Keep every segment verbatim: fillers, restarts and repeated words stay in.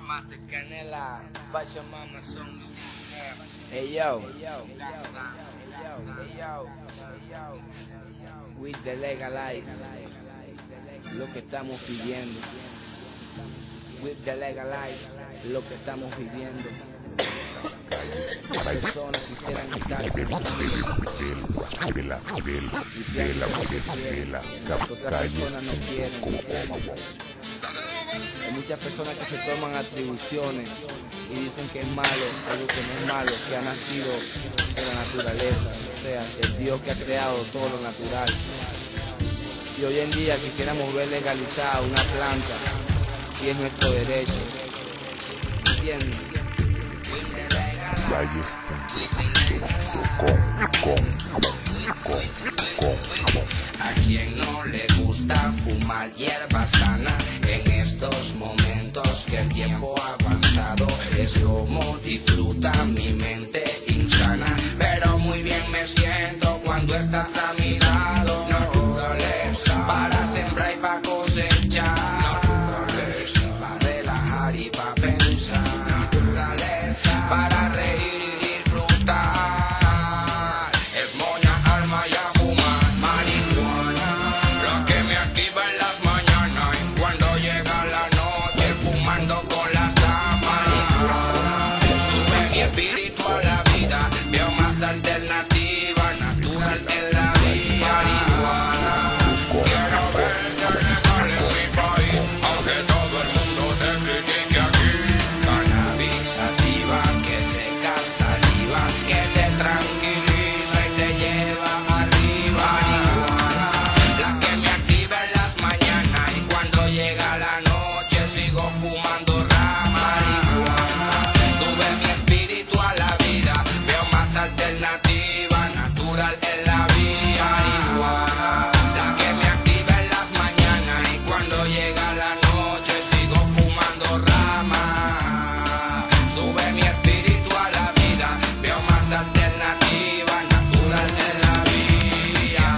Master Canela, Bacha Mama son Hey yo, hey yo, hey yo, with the legalize, lo que estamos viviendo. With the legalize, lo que estamos viviendo. Las personas quisieran quitar otras personas no quieren. Hay muchas personas que se toman atribuciones y dicen que es malo, algo que no es malo, que ha nacido de la naturaleza, o sea, el Dios que ha creado todo lo natural. Si hoy en día quisiéramos ver legalizada una planta, y es nuestro derecho, ¿entiendes? A quien no le gusta fumar hierba sana en estos momentos que el tiempo ha avanzado, es como disfruta mi mente insana, pero muy bien me siento cuando estás a mi lado. Naturaleza para sembrar y para cosechar, naturaleza para relajar y para pensar, naturaleza para reír y disfrutar, es moña, alma y a fumar marihuana, lo que me activa en las mañanas y cuando llega la noche fumando con las damas. Marihuana sube mi espíritu a la vida, veo más alternativa, natural en la vida. Marihuana quiero verte legal en mi país, aunque todo el mundo te critique aquí. Cannabis sativa que seca saliva, que te tranquiliza y te lleva arriba. Marihuana, la que me activa en las mañanas y cuando llega la noche sigo fumando rama. Marihuana sube mi espíritu a la vida, veo más alternativa, natural en la vía. Marihuana, la que me activa en las mañanas y cuando llega la noche sigo fumando rama. Sube mi espíritu a la vida, veo más alternativa, natural en la vía.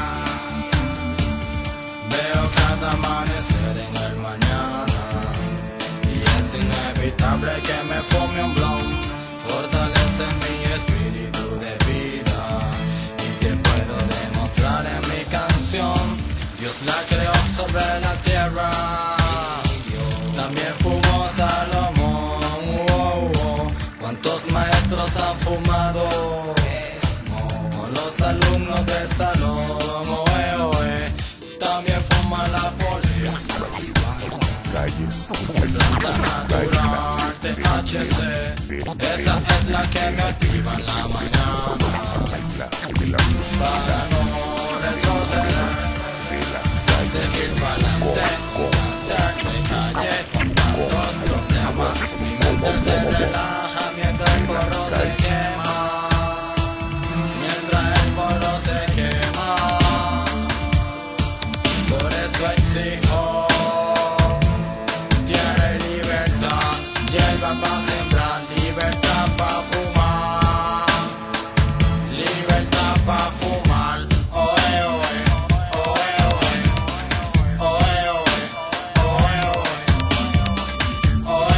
Veo cada amanecer en el mañana y es inevitable que me fume un blunt. Fortalece mi espíritu de vida y te puedo demostrar en mi canción. Dios la creó sobre la tierra, también fumó Salomón. Oh, oh. ¿Cuántos maestros han fumado con los alumnos del salón? Oh, eh, oh, eh. También fuma la policía. Planta natural T H C, esa es la que me activa en la mañana para no retroceder, seguir pa'lante, darte calle con tantos problemas. Mi mente se relaja mientras el porro se quema, mientras el porro se quema. Por eso exijo tierra y libertad, hierba pa' sembrar, libertad pa' fumar, libertad pa' fumar. Oe, oe, oe, oe, oe, oe, oe, oe, oe,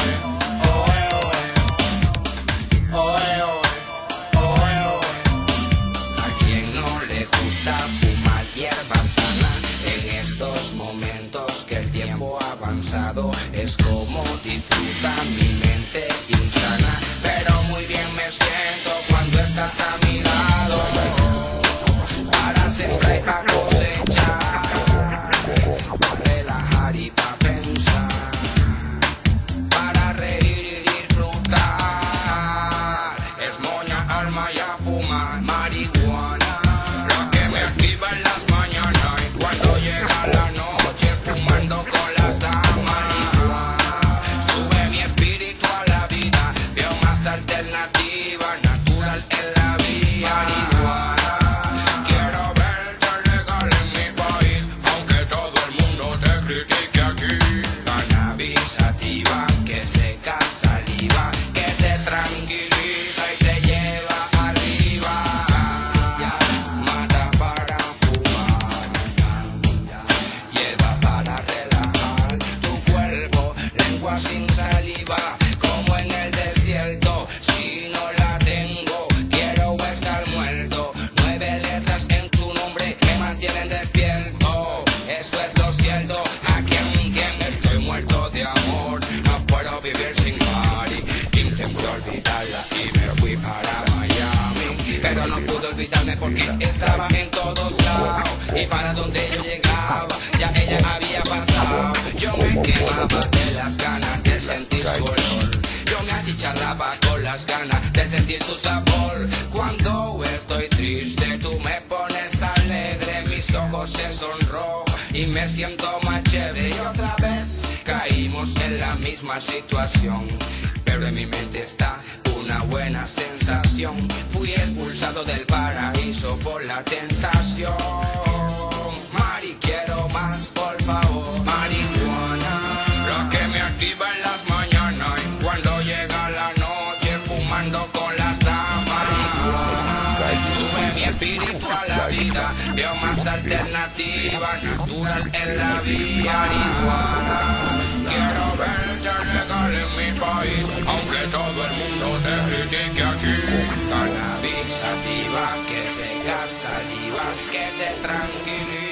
oe, oe, oe. A quien no le gusta fumar hierba sana en estos momentos que el tiempo ha avanzado, es como disfruta mi mente insana, pero muy bien me siento cuando estás a mi lado, para sembrar y para cosechar, para relajar y para pensar, para reír y disfrutar, es moña, alma y a fumar marihuana, la que me activa en las mañanas y cuando llega la noche fumando con las damas. Marihuana sube mi espíritu a la vida, veo más alternativa, natural en la vía. Marihuana quiero verte legal en mi país, aunque todo el mundo te critique aquí. Cannabis sativa que seca saliva, que te tranquiliza y te lleva arriba. Mata para fumar, hierba para relajar tu cuerpo, lengua sin saliva. Yo me quemaba de las ganas de sentir su olor. Yo me achicharraba con las ganas de sentir su sabor. Cuando estoy triste tú me pones alegre, mis ojos se sonrojan y me siento más chévere. Y otra vez caímos en la misma situación, pero en mi mente está una buena sensación. Fui expulsado del paraíso por la tentación. Mari, quiero más, por favor. Marihuana, la que me activa en las mañanas y cuando llega la noche fumando con las damas. Sube mi espíritu a la vida, veo más alternativa, natural en la vida. Marihuana, quiero verte legal en mi país, aunque todo el mundo te critique aquí. Cannabis sativa, que seca saliva, que te tranquiliza.